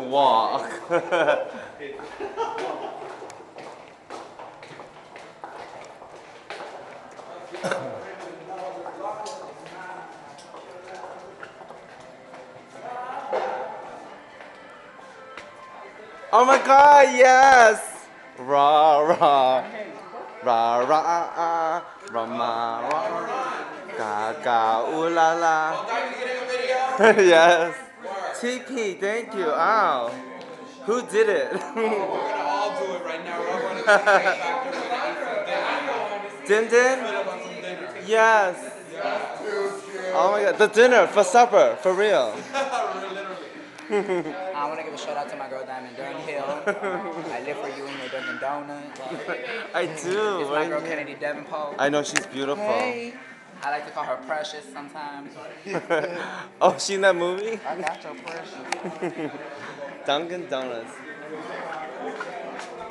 walk. Oh my God, yes! Rah, rah. Rah, rah, rah, rah. Gaga, ooh la la. Yes. TP, thank you. Ow. Who did it? We're gonna all do it right now. We're all going to the factory. We're gonna eat some dinner. Din Din? Split up on some dinner. Yes. Oh my God, the dinner for supper, for real. Literally. I want to give a shout out to my girl Diamond Dunhill. I live for you in your Dunkin' Donuts. I do. It's my girl Kennedy Davenport. I know she's beautiful. Hey. I like to call her Precious sometimes. Oh, she in that movie? I got your Precious. Dunkin' Donuts.